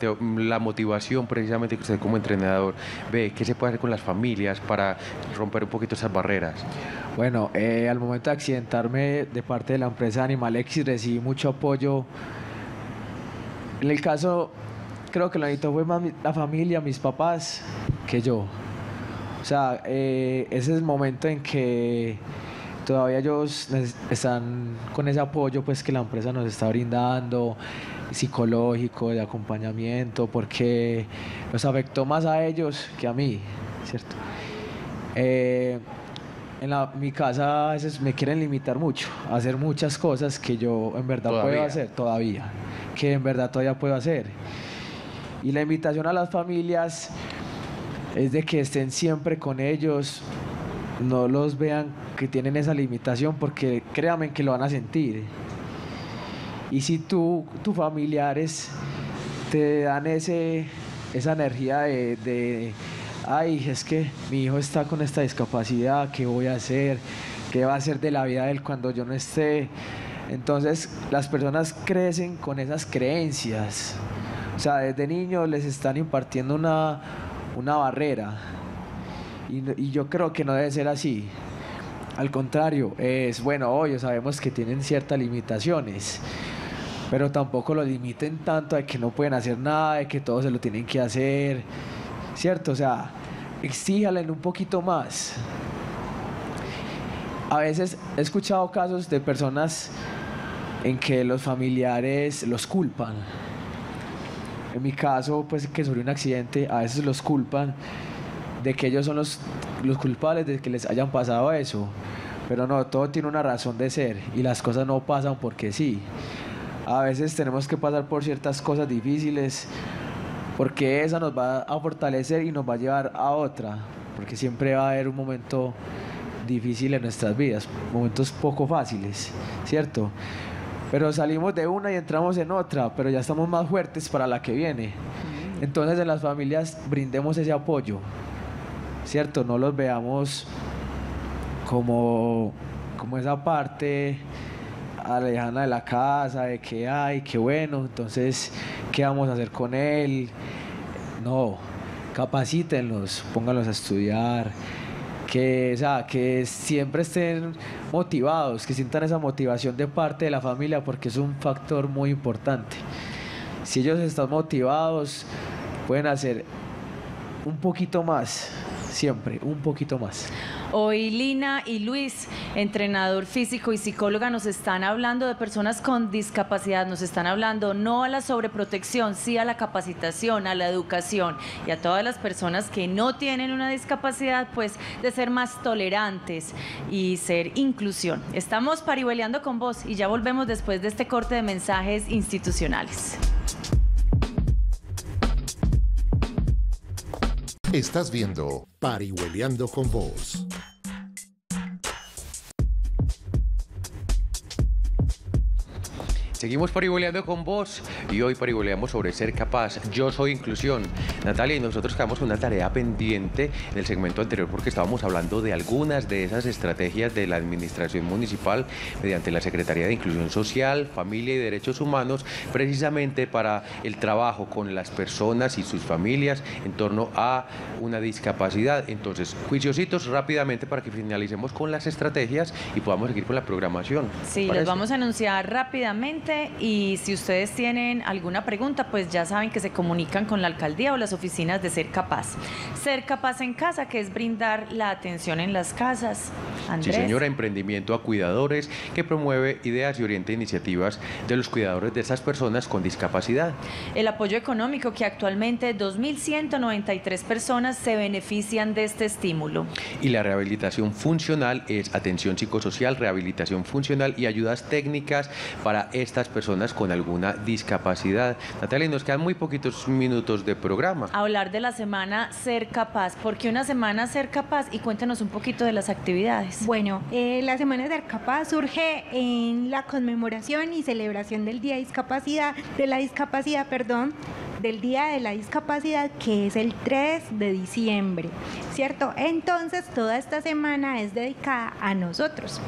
la motivación precisamente que usted como entrenador ve, ¿qué se puede hacer con las familias para romper un poquito esas barreras? Bueno, al momento de accidentarme de parte de la empresa Animalex recibí mucho apoyo. En el caso, creo que lo necesitó fue más la familia, mis papás, que yo. O sea, ese es el momento en que todavía ellos están con ese apoyo pues que la empresa nos está brindando, psicológico, de acompañamiento, porque nos afectó más a ellos que a mí, ¿cierto? Mi casa a veces me quieren limitar mucho a hacer muchas cosas que yo en verdad puedo hacer todavía, que en verdad todavía puedo hacer. Y la invitación a las familias es de que estén siempre con ellos, no los vean que tienen esa limitación, porque créanme que lo van a sentir. Y si tus familiares te dan esa energía de ay, es que mi hijo está con esta discapacidad, ¿qué voy a hacer? ¿Qué va a hacer de la vida de él cuando yo no esté? Entonces las personas crecen con esas creencias. O sea, desde niños les están impartiendo una barrera. Y yo creo que no debe ser así. Al contrario, es bueno, obvio, sabemos que tienen ciertas limitaciones, pero tampoco lo limiten tanto de que no pueden hacer nada, de que todo se lo tienen que hacer, ¿cierto? O sea, exíjalen un poquito más. A veces he escuchado casos de personas en que los familiares los culpan. En mi caso, pues que sufrí un accidente, a veces los culpan de que ellos son los culpables de que les hayan pasado eso. Pero no, todo tiene una razón de ser y las cosas no pasan porque sí. A veces tenemos que pasar por ciertas cosas difíciles porque esa nos va a fortalecer y nos va a llevar a otra, porque siempre va a haber un momento difícil en nuestras vidas, momentos poco fáciles, ¿cierto? Pero salimos de una y entramos en otra, pero ya estamos más fuertes para la que viene. Entonces en las familias brindemos ese apoyo, ¿cierto? No los veamos como esa parte lejana de la casa, de que ay, qué bueno, entonces, ¿qué vamos a hacer con él? No, capacítenlos, pónganlos a estudiar, que siempre estén motivados, que sientan esa motivación de parte de la familia, porque es un factor muy importante. Si ellos están motivados, pueden hacer un poquito más, siempre, un poquito más. Hoy Lina y Luis, entrenador físico y psicóloga, nos están hablando de personas con discapacidad, nos están hablando no a la sobreprotección, sí a la capacitación, a la educación y a todas las personas que no tienen una discapacidad, pues de ser más tolerantes y ser inclusión. Estamos parihueleando con vos y ya volvemos después de este corte de mensajes institucionales. Estás viendo Parihueleando con Vos. Seguimos parihueleando con vos y hoy parihueleamos sobre ser capaz. Yo soy inclusión. Natalia y nosotros quedamos con una tarea pendiente en el segmento anterior porque estábamos hablando de algunas de esas estrategias de la administración municipal mediante la Secretaría de Inclusión Social, Familia y Derechos Humanos, precisamente para el trabajo con las personas y sus familias en torno a una discapacidad. Entonces, juiciositos rápidamente para que finalicemos con las estrategias y podamos seguir con la programación. Sí, los vamos a anunciar rápidamente. Y si ustedes tienen alguna pregunta, pues ya saben que se comunican con la alcaldía o las oficinas de Ser Capaz. Ser Capaz en Casa, que es brindar la atención en las casas. Andrés. Sí, señora, emprendimiento a cuidadores que promueve ideas y orienta iniciativas de los cuidadores de esas personas con discapacidad. El apoyo económico, que actualmente 2.193 personas se benefician de este estímulo. Y la rehabilitación funcional es atención psicosocial, rehabilitación funcional y ayudas técnicas para estas personas con alguna discapacidad. Natalia, nos quedan muy poquitos minutos de programa. Hablar de la semana Ser Capaz. ¿Por qué una semana Ser Capaz? Y cuéntanos un poquito de las actividades. Bueno, la semana Ser Capaz surge en la conmemoración y celebración del Día de la Discapacidad, del Día de la Discapacidad, que es el 3 de diciembre, ¿cierto? Entonces, toda esta semana es dedicada a nosotros.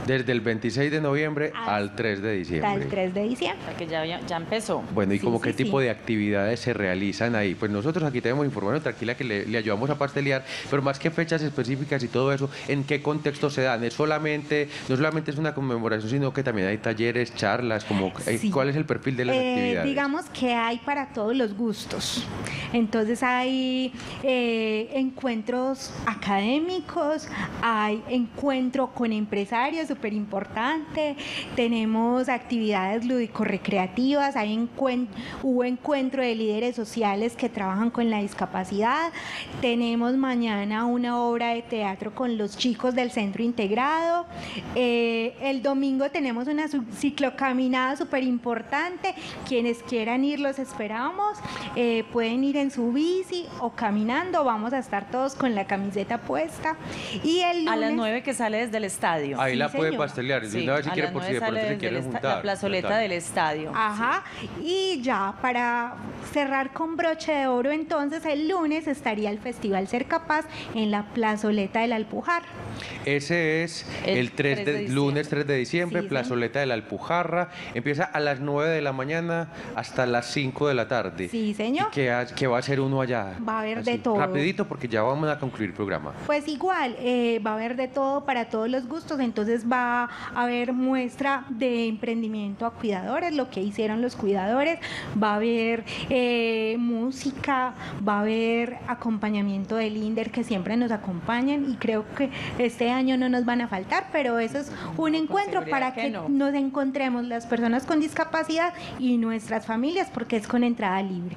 Desde el 26 de noviembre al 3 de diciembre. Hasta el 3 de diciembre. O sea, que ya empezó. Bueno, ¿y Sí, como sí, qué tipo sí. de actividades se realizan ahí? Pues nosotros aquí tenemos información, tranquila, que le ayudamos a pastelear, pero más que fechas específicas y todo eso, ¿en qué contexto se dan? No solamente es una conmemoración, sino que también hay talleres, charlas, como Sí. ¿cuál es el perfil de las actividades? Digamos que hay para todos los gustos. Entonces hay encuentros académicos, hay encuentro con empresarios, súper importante. Tenemos actividades lúdico-recreativas, hubo encuentro de líderes sociales que trabajan con la discapacidad. Tenemos mañana una obra de teatro con los chicos del centro integrado. El domingo tenemos una ciclocaminada súper importante. Quienes quieran ir, los esperamos. Pueden ir en su bici o caminando. Vamos a estar todos con la camiseta puesta. Y el lunes, A las 9 que sale desde el estadio. Ahí Sí, la puede señor. pastelear, Sí, una vez si a quiere, las por si 9 de pronto sale se desde quiere el juntar. la plazoleta Total. del estadio. Ajá, y ya para cerrar con broche de oro, entonces el lunes estaría el Festival Ser Capaz en la plazoleta del Alpujar. Ese es el 3 de, diciembre. lunes 3 de diciembre, Sí, plazoleta de la Alpujarra. Empieza a las 9 de la mañana hasta las 5 de la tarde. Sí, señor. ¿Y qué va a hacer uno allá? Va a haber de todo. Rapidito, porque ya vamos a concluir el programa. Pues igual, va a haber de todo para todos los gustos, entonces va a haber muestra de emprendimiento a cuidadores, lo que hicieron los cuidadores, va a haber música, va a haber acompañamiento del INDER que siempre nos acompañan y creo que este año no nos van a faltar, pero eso es un encuentro seguridad para que que no. nos encontremos las personas con discapacidad y nuestras familias porque es con entrada libre.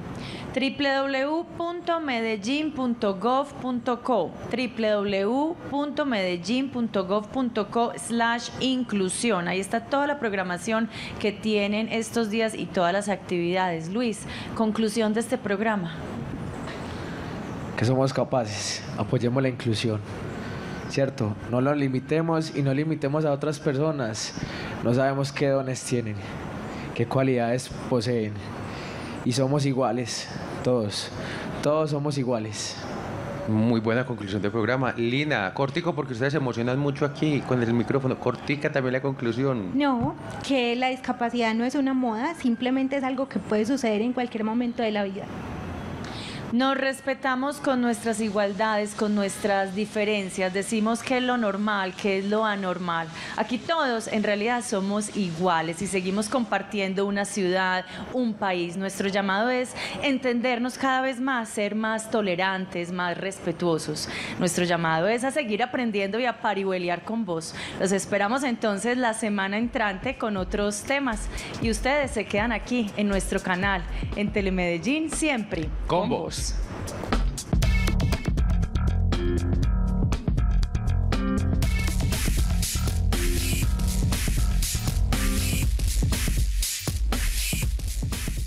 www.medellin.gov.co www.medellin.gov.co/inclusión. Ahí está toda la programación que tienen estos días y todas las actividades. Luis, conclusión de este programa. Que somos capaces, apoyemos la inclusión, ¿cierto? No nos limitemos y no limitemos a otras personas. No sabemos qué dones tienen, qué cualidades poseen. Y somos iguales, todos somos iguales. Muy buena conclusión del programa. Lina, cortico porque ustedes se emocionan mucho aquí con el micrófono. Cortica también la conclusión. No, que la discapacidad no es una moda, simplemente es algo que puede suceder en cualquier momento de la vida. Nos respetamos con nuestras igualdades, con nuestras diferencias, decimos qué es lo normal, qué es lo anormal. Aquí todos en realidad somos iguales y seguimos compartiendo una ciudad, un país. Nuestro llamado es entendernos cada vez más, ser más tolerantes, más respetuosos. Nuestro llamado es a seguir aprendiendo y a parihueliar con vos. Los esperamos entonces la semana entrante con otros temas y ustedes se quedan aquí en nuestro canal, en Telemedellín, siempre Con vos.